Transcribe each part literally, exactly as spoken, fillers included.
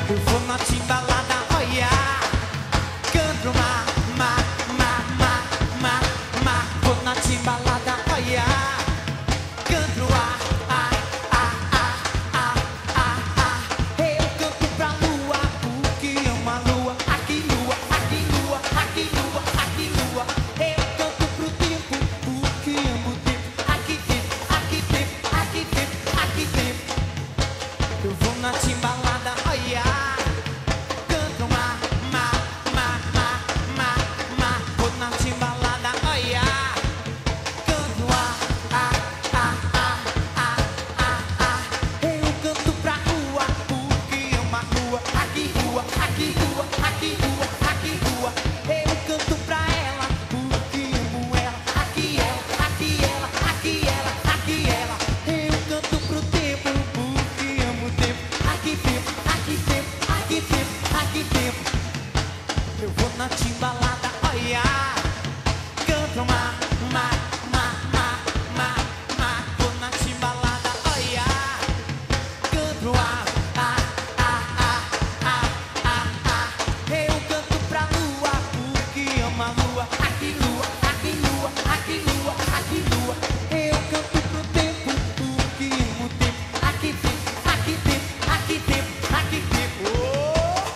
Eu vou na timbalada, olha. Canto ma, ma, ma, ma, ma, ma. Vou na timbalada, olha. Canto a, a, a, a, a, a, a. Eu canto pra lua, porque amo a lua. Aqui lua, aqui lua, aqui lua, aqui lua. Eu canto pro tempo, porque amo o tempo. Aqui tempo, aqui tempo, aqui tempo, aqui tempo. Eu vou na timbalada, olha. Canto ma, ma, ma, ma, ma, ma. Vou na timbalada, olha. Canto a, a, a, a, a, a, a. Eu canto pra rua, porque é uma rua. Aqui rua, aqui rua, aqui rua, aqui rua. Eu canto pra ela, porque amo ela. Aqui ela, aqui ela, aqui ela, aqui ela. Eu canto pro tempo, porque amo o tempo. Aqui tempo, aqui tempo, aqui tempo, aqui tempo. Eu vou na timbalada, olha. Canto ma, ma, ma, ma, ma, ma. Vou na timbalada, olha. Canto a, a, a, a, a, a, a. Eu canto pra lua, porque amo a lua. Aqui lua, aqui lua, aqui lua, aqui lua. Eu canto pro tempo, porque amo o tempo. Aqui tempo, aqui tempo, aqui tempo, aqui tempo. Oh!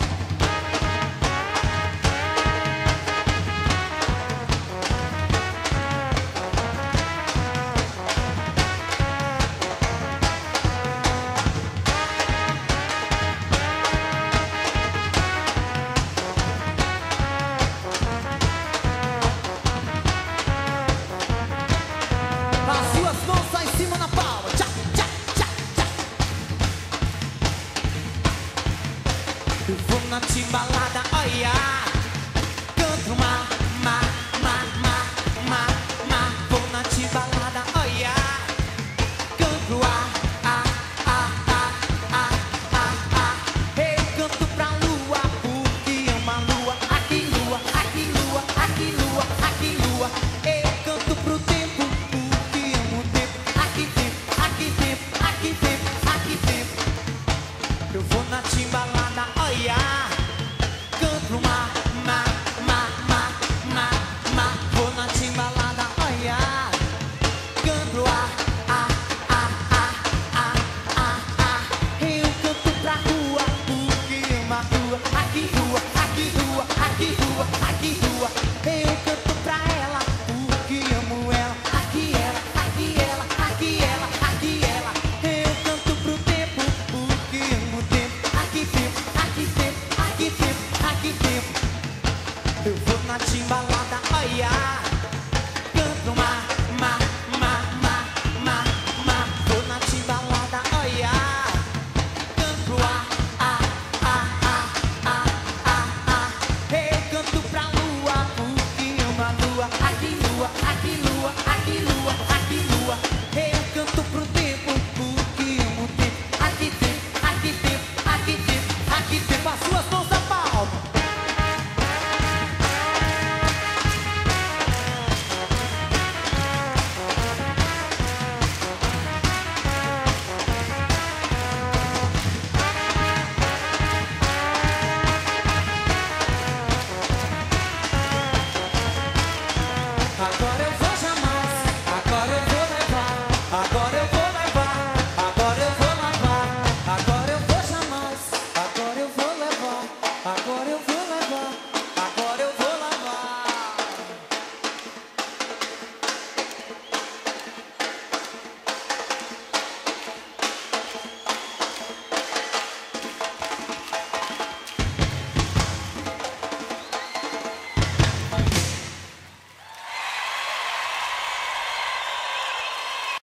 As suas mãos lá em cima na palma. Tchá, tchá, tchá, tchá. Eu vou na timbalada, olha. Canto uma